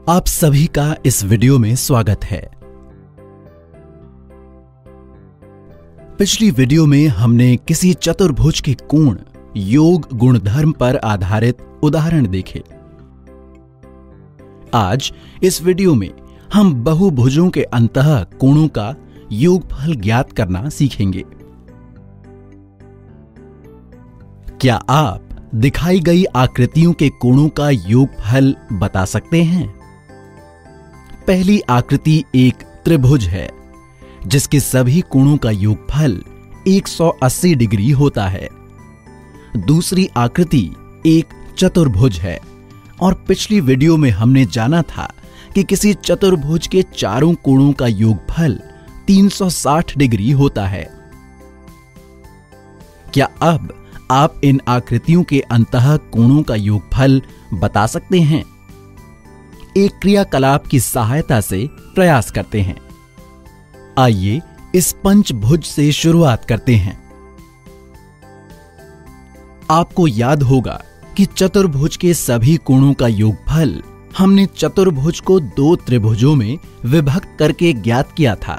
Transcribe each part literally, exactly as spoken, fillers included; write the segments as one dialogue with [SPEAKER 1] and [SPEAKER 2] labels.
[SPEAKER 1] आप सभी का इस वीडियो में स्वागत है। पिछली वीडियो में हमने किसी चतुर्भुज के कोण योग गुणधर्म पर आधारित उदाहरण देखे। आज इस वीडियो में हम बहुभुजों के अंतः कोणों का योगफल ज्ञात करना सीखेंगे। क्या आप दिखाई गई आकृतियों के कोणों का योगफल बता सकते हैं? पहली आकृति एक त्रिभुज है जिसके सभी कोणों का योगफल एक सौ अस्सी डिग्री होता है। दूसरी आकृति एक चतुर्भुज है और पिछली वीडियो में हमने जाना था कि किसी चतुर्भुज के चारों कोणों का योगफल तीन सौ साठ डिग्री होता है। क्या अब आप इन आकृतियों के अंतः कोणों का योगफल बता सकते हैं? एक क्रियाकलाप की सहायता से प्रयास करते हैं। आइए इस पंचभुज से शुरुआत करते हैं। आपको याद होगा कि चतुर्भुज के सभी कोणों का योगफल हमने चतुर्भुज को दो त्रिभुजों में विभक्त करके ज्ञात किया था।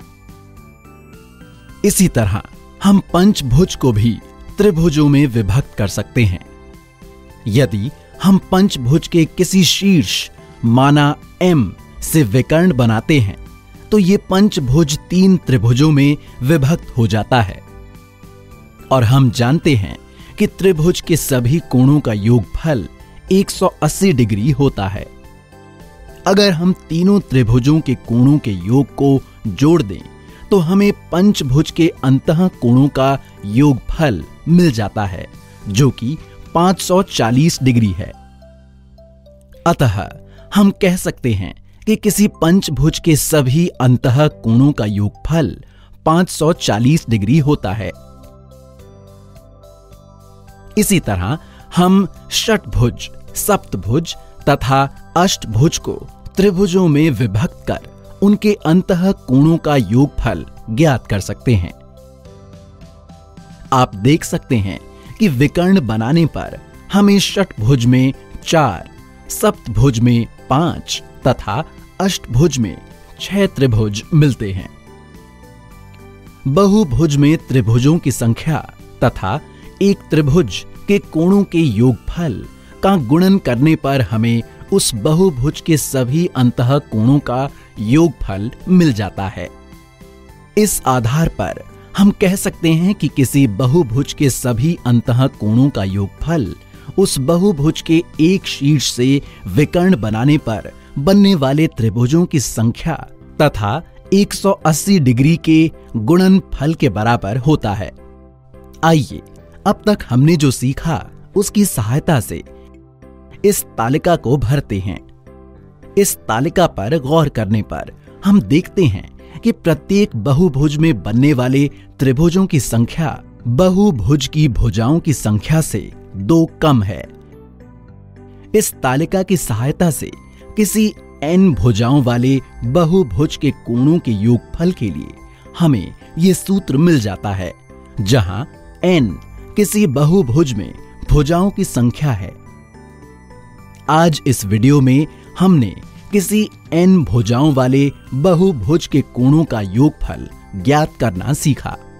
[SPEAKER 1] इसी तरह हम पंचभुज को भी त्रिभुजों में विभक्त कर सकते हैं। यदि हम पंचभुज के किसी शीर्ष माना M से विकर्ण बनाते हैं तो ये पंचभुज तीन त्रिभुजों में विभक्त हो जाता है और हम जानते हैं कि त्रिभुज के सभी कोणों का योगफल एक सौ अस्सी डिग्री होता है। अगर हम तीनों त्रिभुजों के कोणों के योग को जोड़ दें तो हमें पंचभुज के अंतः कोणों का योगफल मिल जाता है जो कि पाँच सौ चालीस डिग्री है। अतः हम कह सकते हैं कि किसी पंचभुज के सभी अंतः कोणों का योगफल पाँच सौ चालीस डिग्री होता है। इसी तरह हम षटभुज, सप्तभुज तथा अष्टभुज को त्रिभुजों में विभक्त कर उनके अंतः कोणों का योगफल ज्ञात कर सकते हैं। आप देख सकते हैं कि विकर्ण बनाने पर हमें षटभुज में चार, सप्तभुज में पांच तथा अष्टभुज में छह त्रिभुज मिलते हैं। बहुभुज में त्रिभुजों की संख्या तथा एक त्रिभुज के कोणों के योगफल का गुणन करने पर हमें उस बहुभुज के सभी अंतः कोणों का योगफल मिल जाता है। इस आधार पर हम कह सकते हैं कि किसी बहुभुज के सभी अंतः कोणों का योगफल उस बहुभुज के एक शीर्ष से विकर्ण बनाने पर बनने वाले त्रिभुजों की संख्या तथा एक सौ अस्सी डिग्री के गुणनफल के बराबर होता है। आइए अब तक हमने जो सीखा उसकी सहायता से इस तालिका को भरते हैं। इस तालिका पर गौर करने पर हम देखते हैं कि प्रत्येक बहुभुज में बनने वाले त्रिभुजों की संख्या बहुभुज की भुजाओं की संख्या से दो कम है। इस तालिका की सहायता से किसी n भुजाओं वाले बहुभुज के कोणों के योगफल के लिए हमें यह सूत्र मिल जाता है, जहां n किसी बहुभुज में भुजाओं की संख्या है। आज इस वीडियो में हमने किसी n भुजाओं वाले बहुभुज के कोणों का योगफल ज्ञात करना सीखा।